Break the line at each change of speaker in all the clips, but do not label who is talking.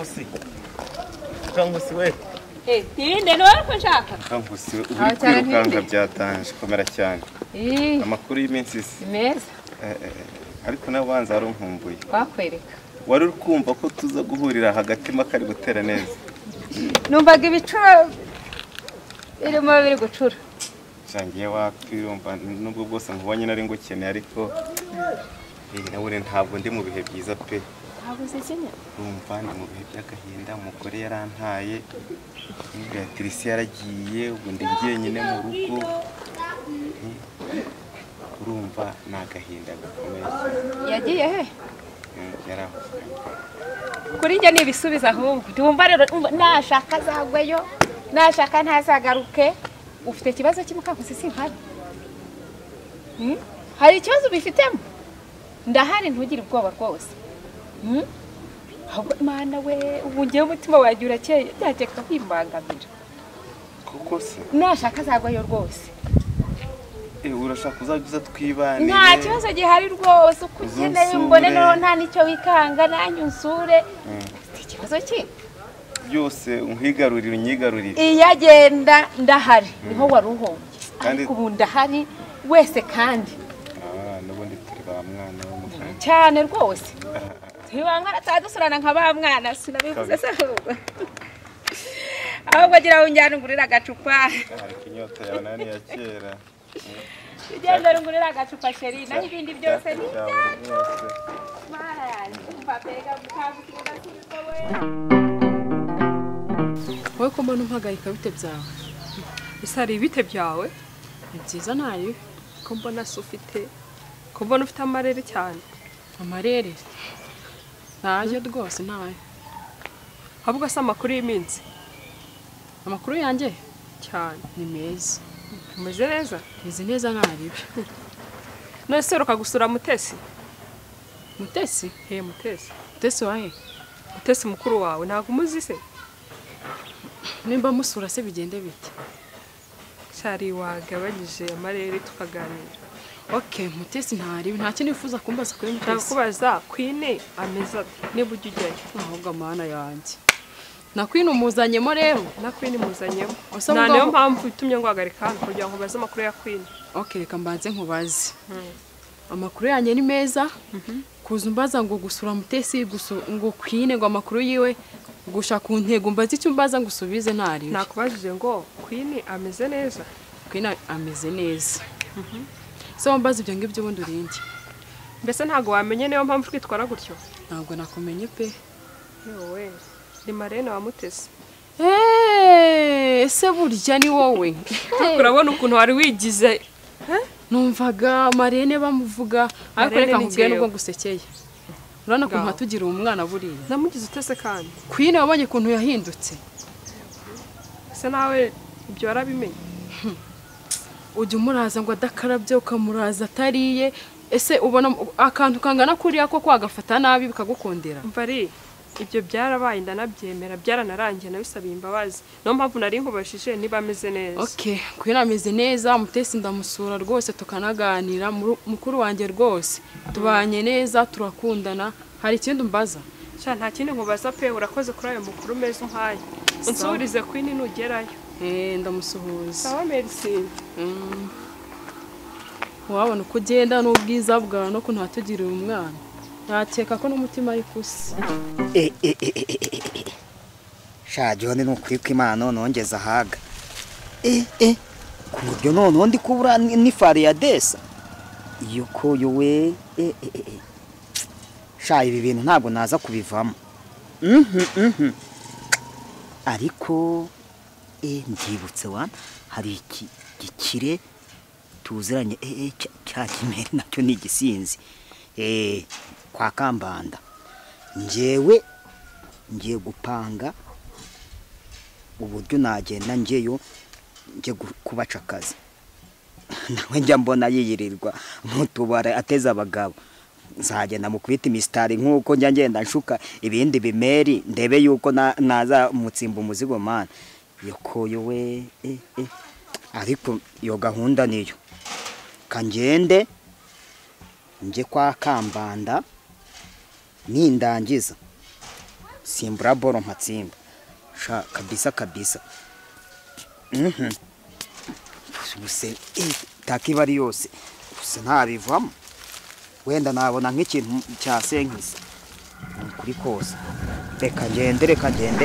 Kangusi we.
Tinde no ariko nshaka.
Kangusi we uri kwirukanga byatanje komera cyane. Amakuru y'iminsi
meza.
Ariko nabanza arunkumbuye.
Bakwereka.
Wari uri kumva ko tuza guhurira hagati makari gutera neza.
Numvaga ibicuro irimo biri gucura.
Jangiye wakwirumva nubwo bwose nkubonye nari ngukeneye ariko nawe ntabwo ndi mu bihe byiza pe.
Ntabwo sekenya.
Urumva ndi mu bihe by'agahinda umugore yarantaye. Beatrice yaragiye ubundi ngiye nyine mu rugo. Urumva nagahinda gakomeye.
Yagiye he?
Yaraho.
Kuri njye nibisubiza ahubwo. Ndumva rero nashaka zagweyo. Nashaka ntazagaruke. Ufite ikibazo cy'umukazi sinkari. Hari ikibazo bifitemo. Ndahari ntugire ubwoba rwose. Ahubwo Mana we ubungiye umutima wagiye urakeye byakeka kwimbangamira.
Kuko se
nashaka zagwayo rwose.
Urashaka uzagiza twibane.
Nta kibazo gihari rwose ukukeneye mbone no nta nicyo wikanga nanyu nsure. Ikibazo ki? Byose
unkigarurira unyigarurira.
Iyagenda ndahari niho waruhombye. Ariko ubu ndahari wese kandi.
Nubundi turi ba mwana wo muganga.
Cyane rwose. Ntiwanga atadusurana nka ba mwana sinabivuze se ahubwo. Ahubwo gira unjyana ngurira agacupa.
Ariko inyota yawe nani ya kera.
Ugenda ngurira agacupa sheri naho ibindi byose ni Mara yanjye mbapega mukazi kidasubiza we.
Wowe ko mbona umpagayika bite byawe?
Isari bite byawe?
Ni byiza nayo.
Ko mbona ufite ko mbona ufite amarere cyane.
Amarere? Ntaje rwose nayo.
Ahubwo se amakuru y'iminsi.
Amakuru yanjye
cyane
ni meza.
Umeze neza?
Meze neza naribi.
None se uruka gusura Mutesi?
Mutesi?
Mutesi.
Mutesi wahe?
Mutesi mukuru wawe ntago umuzi se?
Nimba musura se bigende bite?
Cyari wagabanyije amarere tukaganira.
Okay, Mutesi ntari nta kintu nifuza kumbaza kuri Mutesi.
Ndakubaza Queen ameze ate? Niba ujye ujyayo.
Ahubwo Mana yanjye. Na Queen umuzanyemo rero.
Na Queen muzanyemo. Nta niyo mpamvu itumye ngwagarika hano kugira ngo baze amakuru ya Queen.
Okay, reka mbanze nkubaze. Amakuru yanjye ni meza. Kuza umbaza ngo gusura Mutesi ngo Queen ngo amakuru yiwe gushaka kuntego mbaze icyo mbaza ngo usubize ntari.
Nakubajije ngo Queen ameze neza.
Queen ameze neza. So mbaza ibyo ngibyo bundi urindi.
Mbese ntago wamenye niyo mpamvu twitwara gutyo.
Ntabwo nakumenye pe.
Yowe. Ni Marene wa Mutesi.
Ese burya ni wowe.
Urabona ukuntu wari wigize.
Numvaga Marene bamuvuga ariko reka nkubwiye nubwo gusekeye. Urabona ko ntatugira umwana buriya.
Namugize utese kandi.
Queen wabonye kuntu yahindutse.
Se nawe ibyo warabimenye.
Ujye umuraza ngo adakarabye ukamuraza atariye. Ese ubona akantu kangana kuriya ko kwagafata nabi bikagukondera.
Mvari ibyo byarabaye ndanabyemera byaranarangiye nabisabiye imbabazi. No mpamvu nari nkubashije niba ameze neza.
Okay, Queen ameze neza, Mutesi ndamusura rwose tukanaganira mukuru wanjye rwose. Tubanye neza turakundana. Hari ikindi umbaza?
Sha nta kindi nkubaza pe urakoze kuri ayo mukuru meza umpaye. Unsubirize Queen nugerayo.
Ndamusuhuza.
Sawa merci.
Wabona uko ugenda n'ubwiza bwawe no kuntu hatugirira umwana. Nakeka ko n'umutima ari kusi.
Shaje ni ukuri kw'Imana nongeza haga. Ku buryo none ndi kubura ni fari ya desa. Yuko yowe Sha ibi bintu ntabwo naza kubivamo. Ariko ndibutse wana hari iki gikire tuziranye cya kimere nacyo ni igisinzi. Kwa Kambanda ngiye gupanga uburyo nagenda ngiye kubaca akazi. Nawe njya mbona yiyirirwa mu tubare ateza abagabo. Nzagenda mu kwita imistari nkuko njya ngenda nshuka ibindi bimeri ndebe yuko naza mutsimba umuzigo mana. Yokoyo we ariko yo gahunda niyo. Kangende nje kwa Kambanda nindangiza simbura boro mpatsimba sha kabisa ubuse takiba ari yose ubuse ntabivamo wenda nabona nk'ikintu cya senkisa kuri kose reka ngende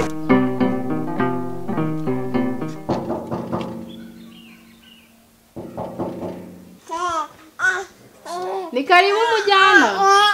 Ni karibu umujyana.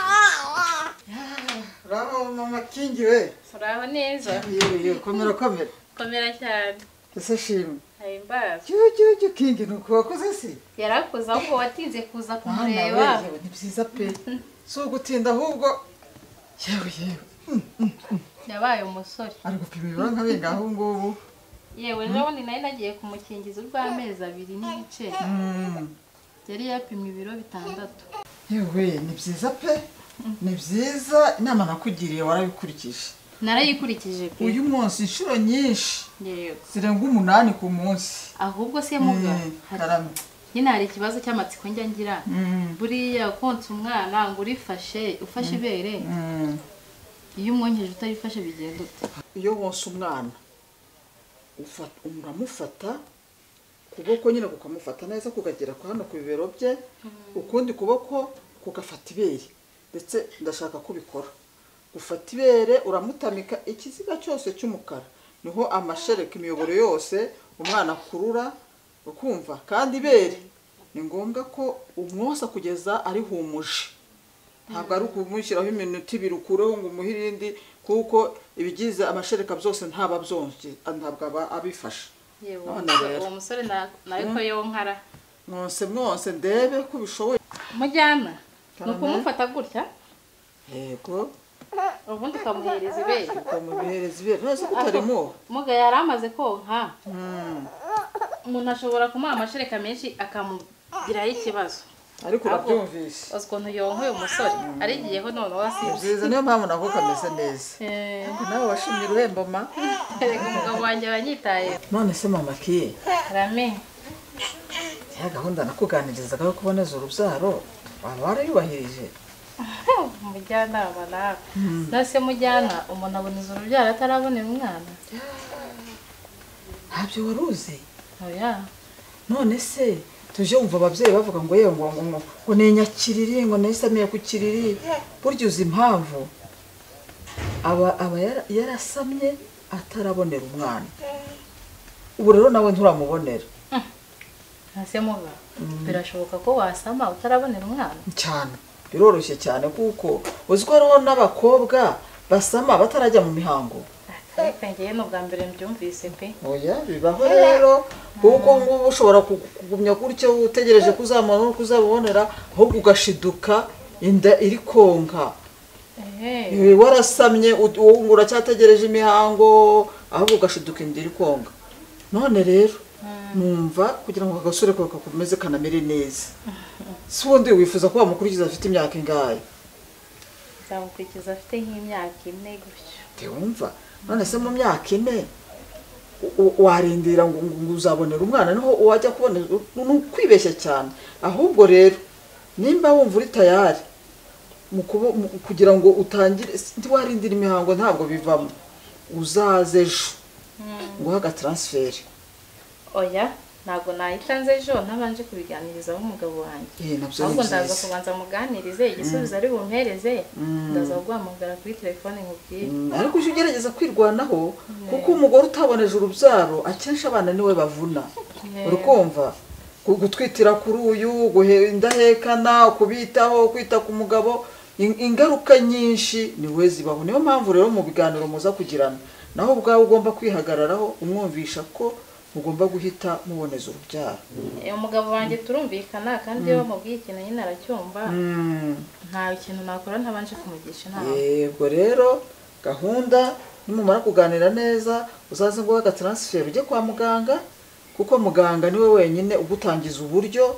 Bravo mama Kingi we.
Uraho neza.
Yewe komera.
Komera cyane.
Ese shimwe.
Ahimbaza.
Cyo Kingi nuko wakoze se?
Yarakoze ahubwo watinze kuza kumureba.
Ni byiza pe. So gutinda ahubwo. Yewe.
Yabaye umusore.
Ari gupima ibiro nka benga aho ngubu.
Yewe nabone nayo nagiye kumukingiza urw'amezi 2 n'igice. Yari yapimye ibiro 6.
Yewe ni byiza pe. Ni byiza inama nakugiriye warabikurikije.
Narayikurikije pe.
Uyu munsi inshuro nyinshi.
Yego.
Zirenga 8 ku munsi.
Ahubwo se muga.
Karame.
Nyine hari ikibazo cy'amatsiko njya ngira. Buriya konsa umwana ngo ufashe ibere. Iyo umwonkeje utarifashe bigenda ute?
Iyo wonsa umwana uramufata kuboko nyine kukamufata neza kugagera kwa hano ku bibero bye ukundi kuboko kugafata ibere ndetse ndashaka kubikora gufata ibere uramutamika ikiziga cyose cy'umukara niho amashereka imiyoboro yose umwana kurura ukumva kandi ibere ni ngombwa ko umwosa kugeza ari humuje ntabwo ari ukumushyiraho iminota 2 ukureho ngo umuhirindi kuko ibigize amashereka byose ntaba byonje ntabwo aba abifasha.
Yewe uwo musore nawe ko yonkara
mwose ndebe ko bishoboye
mujyana no kumufata gutya
yego
ubundi kamuhereza ibere
nose kutarimo
muga yaramaze konka umuntu ashobora kumuha amashereka menshi akamugiraho ikibazo
ariko urabyumvise
ukuntu yonkoye umusore arigiyeho none
wasibye niyo mpamvu nako kameze neza nawe washimye uruhembo ma
umugabo wanjye aranyitaye
none se mama ki
rame
ya gahunda nakuganirizaga yo kuboneza urubyaro waba warayubahirije
umujyanama nawe nase mujyana umuntu aboneza urubyaro atarabonera umwana
ntabyo waruzi
oya
none se tuje umva abavyeyi bavuga ngo yewe ngo nenyakiriri ngo nesamiye ku kiriri buryo uzi impamvu aba yarasamye atarabonera umwana ubu rero nawe nturamubonera
nase muga birashoboka ko wasama utarabonera umwana
cyane biroroshye cyane kuko uziko rero n'abakobwa basama batarajya mu mihango
ngiye no bwa mbere mbyumvise pe
oya bibaho rero kuko ngubu ushobora kugumya gutyo utegereje kuzamura no kuzabonera ahubwo ugashiduka inda iri konka warasamye ungura cyategereje imihango ahubwo ugashiduka inda iri konka none rero numva kugira ngo agasore ko kakomeze kanamere neza si wundi wifuza ko bamukurikiza afite imyaka ingahe
zamukurikiza afite nk'imyaka 4 gutyo
teumva none se mu myaka 4 warindira ngo uzabonera umwana niho wajya kubona kwibeshya cyane ahubwo rero nimba wumva uri tayari kugira ngo utangire ndi warindira imihango ntabwo bivamo uzaze ejo ngo haga transfer
oya ntabwo nayitanze ejo ntabanje kubiganiriza umugabo wanjye ahubwo ndaza kubanza muganirize igisubizo ari bumpereze ndaza guhamagara kuri telefone nkubwire
ariko uje ugerageza kwirwanaho kuko umugore utaboneje urubyaro akenshi abana niwe bavuna urukumva gutwitira kuri uyu indahekana kubitaho kwita ku mugabo ingaruka nyinshi niwe zibaho niyo mpamvu rero mu biganiro muza kugirana naho ubwawe ugomba kwihagararaho umwumvisha ko ugomba guhita muboneza urubyaro
umugabo wanjye turumvikana kandi iyo bamubwiye ikintu nyine aracyumva nta kintu nakora ntabanje kumugisha inama
yego rero gahunda nimumara kuganira neza uzaze ngo waga transfer ujye kwa muganga kuko muganga niwe wenyine ugutangiza uburyo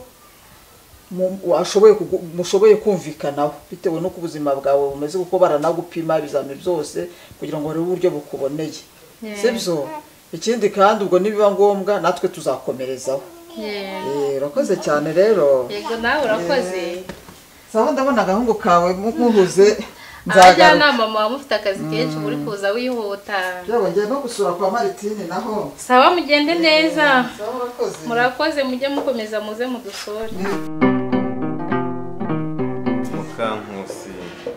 mushoboye kumvikanaho bitewe no kubuzima bwawe bumeze kuko baranagupima ibizami byose kugira ngo barebe uburyo bukuboneye sibyo ikindi kandi ubwo nibiba ngombwa natwe tuzakomerezaho urakoze cyane rero
yego nawe urakoze
sawa ndabona agahungu kawe muhuze
abajyanama muba mufite akazi kenshi muri kuza wihuta.
Yewe ngiye no gusura kwa Maritini naho.
Sawa mugende neza.
Sawa urakoze.
Murakoze mujye mukomeza muze mudusore.
Mukankusi.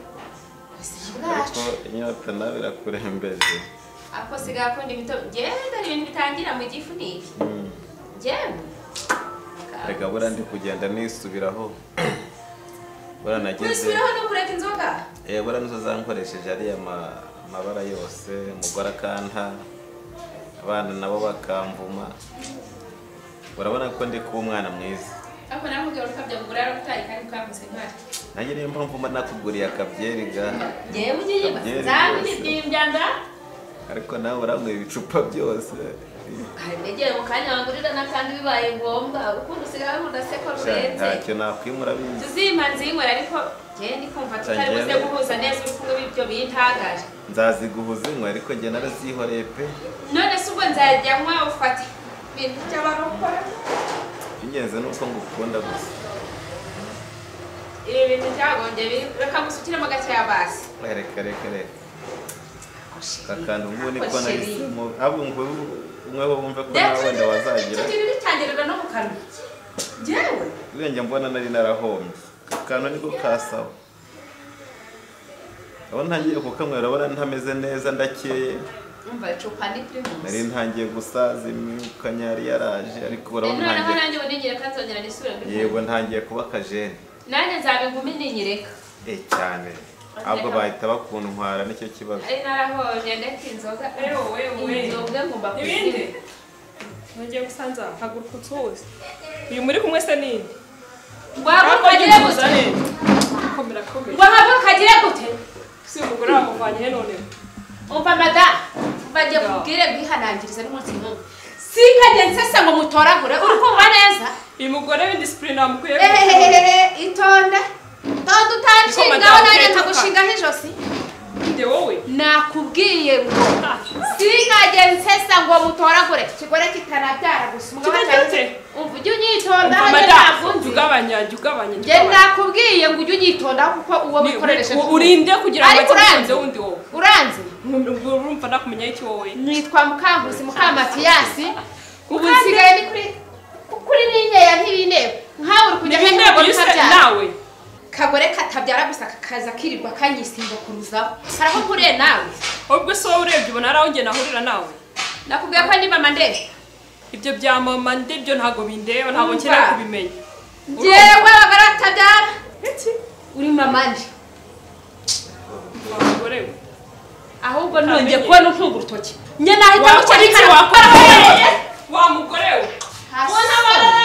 Ariko inyota nawe irakurembeje.
Ako siga ko ndimito genda ibintu bitangira mu gifu niki. Genda.
Reka bura ndi kugenda nisubiraho. Bura nageze.
Wisubiraho no kureka inzoga?
Bura nizo zankoresheje ari amabara yose, umugore akanta, abana nabo bakamvuma. Urabona ko ndi kuba umwana mwiza.
Ako namubwiye urukabya kugura rutayi kandi ukamuze nkari.
Nanjye niyo mpamvu mba nakuguriye akabyeriga.
Ngiye mugiye bazambi ndimbyanza.
Ariko nawe uramwe ibicupa byose.
Negeye mu kanya wangurira nakandi bibaye ngombwa urukundo usigaye mudaseko rurenze.
Ntacyo nakwimura bizi.
Tuzimanze inkwera ariko ngiye ndikumva tutari buze guhuza neza urukundo b'ibyo bintagaje.
Nzaziguhuza inkwera ariko ngiye narazihoreye pe.
None se ubwo nzajya nkwa ufate ibintu by'abarokora.
Ingenzi nuko ngukunda gusa.
Ibi bintu byagonge reka musukiremo gake ya basi.
Reka. Kakanda ubu niko nahisemo. Abo umwe bumve ko nawe ndawazagira.
Tugira bitangirira no mu kanwa. Jewe.
Ubwenge mbona nari narahombye. Kakanda niko kasawa. Abo ntangiye kukamwera bara ntameze neza ndakeye.
Umva icupa ni primus.
Nari ntangiye gusaza imyuka nyari yaraje ariko urabona
ntangiye.
ntangiye.
Nanjye unigire kanzongera nisubire muri.
Yego ntangiye kuba kajene.
Nanjye nzabe ngumi ninyireka.
Cyane. Ahubwo bahita bakuntwara nicyo kibazo.
Ari narahonye ndetse inzoga.
Wewe.
Inzoga ngomba
Ibindi. Ngiye gusanza haguruka utsuze. Uyu muri kumwe se nini?
Waba kagire gute?
Komera.
Waba kagire gute?
Si umugore wamuvanye he none.
Umva madam, bagiye kubwire bwihanangiriza n'umunsi n'umwe. Sinkagenze se ngo mutoragure uri kumva neza?
Uyu mugore w'indiscipline amukwiye.
Itonde. Tonde utanshingaho nanjye nkagushingaho ijosi.
Nde wowe?
Nakubwiye ngo sinkagenze se ngo mutoragure kigore kitanabyara gusa umugabo cyane. Umva ujye unyitonda hanye ntabwo
ugabanya.
Nge nakubwiye ngo ujye unyitonda kuko uwo bikoresha.
Urinde kugira ngo atanze wundi wowe.
Uranze?
Urumva nakumenya iki wowe?
Nitwa Mukankusi Mukamatiyasi. Ubu nsigaye ni kuri ninyeya ntibintebe. Nkawe uri kujya
Ntibintebe yise nawe.
Kagore katabyara gusa kakaza kirirwa kanyisimba kuruzaho. Haraho kuriye nawe.
Ubwo so urebye ubona araho nge nahurira nawe.
Nakubwiye ko ndi mama nde.
Ibyo bya mama ndebyo ntago bindeba ntago nkeneye kubimenya.
Jewe bagaratabyara. Uri mama nde.
Umugore.
Ahubwo nongeye kubona ntungurutoki. Nye nahita
Wakora iki wakora? Wa mugore we.
Ubona